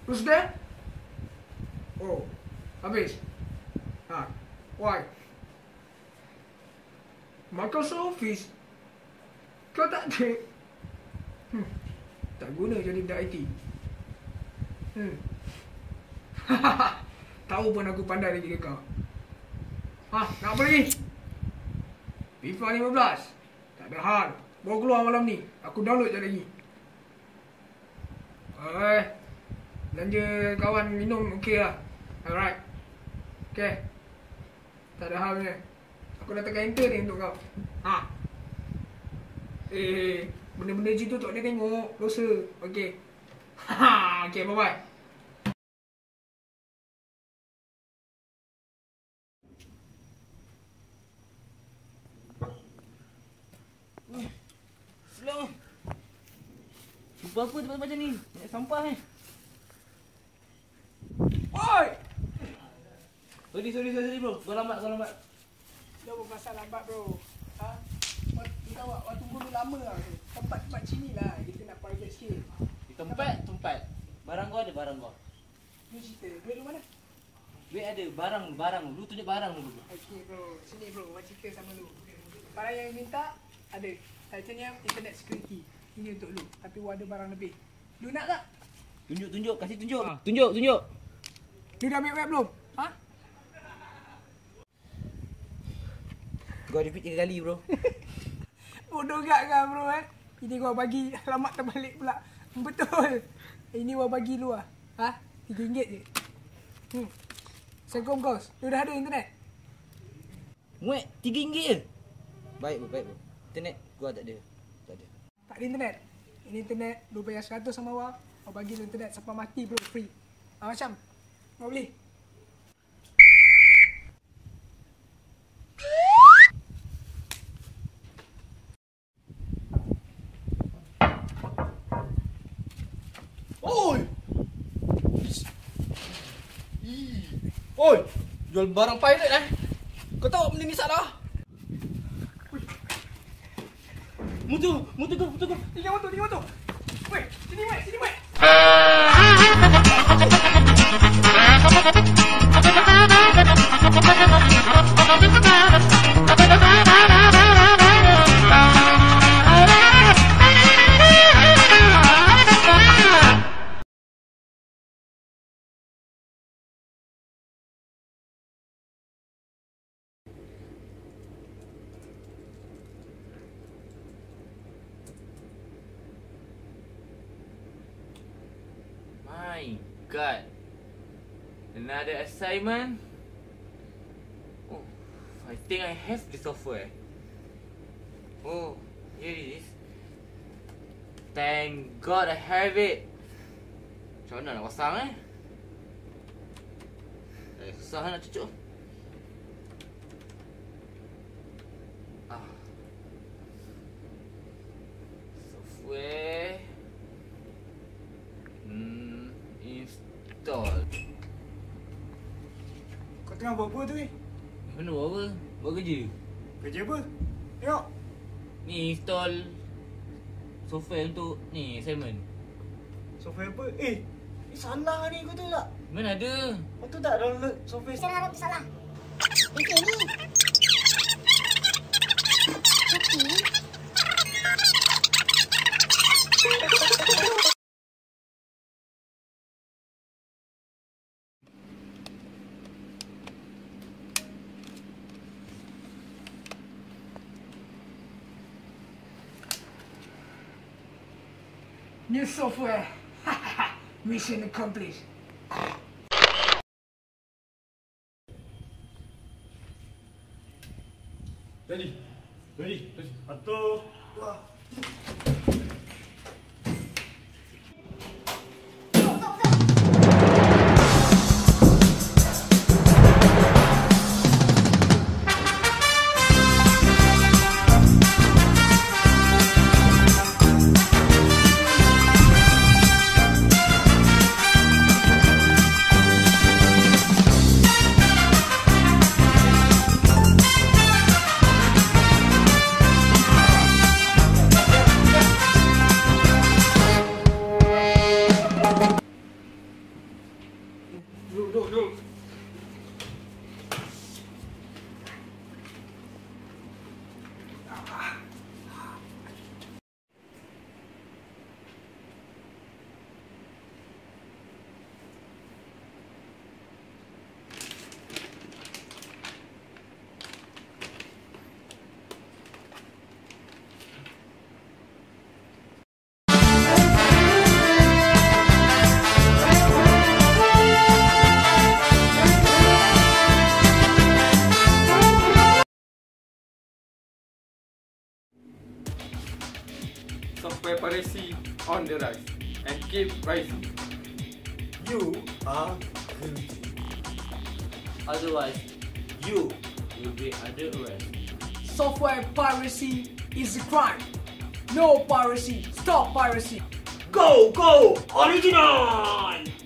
Who's there? Oh, habis. Why? Microsoft Office? Kau tak ada? Tak guna jadi budak IT. Tahu pun aku pandai lagi ke kau. Nak apa lagi? FIFA 15. Tak ada hal. Bawa keluar malam ni. Aku download je lagi. Belanja kawan minum okey lah. Alright. Okay. Tak ada hal punya. Aku dah tekan enter ni untuk kau. Benda-benda macam tu tak boleh tengok. Dosa. Okay. Okay, bye-bye. Slow. Lupa apa tempat macam ni? Banyak sampah ni. Oi! Sorry bro. Kau lambat. Dah pasal lambat bro. Kita waktu dulu lama lah. Tempat sini lah. Kita nak private sikit. Di tempat. Barang kau ada barang kau. Ni cerita. Duit lu mana? Duit ada. Barang. Lu tunjuk barang dulu. Okay bro. Sini bro. Buat cerita sama lu. Barang yang minta ada. Titanium internet security. Ini untuk lu. Tapi ada barang lebih. Lu nak tak? Tunjuk. Kasih tunjuk. Tunjuk. Lu dah ambil web belum? Kau repeat 3 kali bro. Bodoh gak kan bro Ini gua bagi alamat terbalik pula. Betul. Ini gua bagi lu lah. RM3 je. Assalamualaikum kau. Lu dah ada internet? Muat RM3 je. Baik bro. Internet gua tak ada. Tak ada internet. Ini internet lu bayar 100 sama awal. Gua bagi lu internet sampai mati bro, free. Macam mau beli? Oi, jual barang pirate Kau tahu benda ni salah. Mutu. Tiga motor. Weh, sini weh. My God. Another assignment. Oh, I think I have the software. Oh, here it is. Thank God I have it. Macam mana nak pasang susah nak cucuk. Software. Install. Kau tengah buat apa tu Mana buat apa? Buat kerja. Kerja apa? Tengok. Ni install software untuk ni assignment. Software apa? Ni salah ni, kau tahu tak? Mana ada? Kau tahu tak download software Saya harap salah. Ini. New software. Mission accomplished. Ready. 1, 2. on the rise and keep rising. You are guilty. Otherwise, you will be under arrest. Software piracy is a crime. No piracy. Stop piracy. Go, go, original!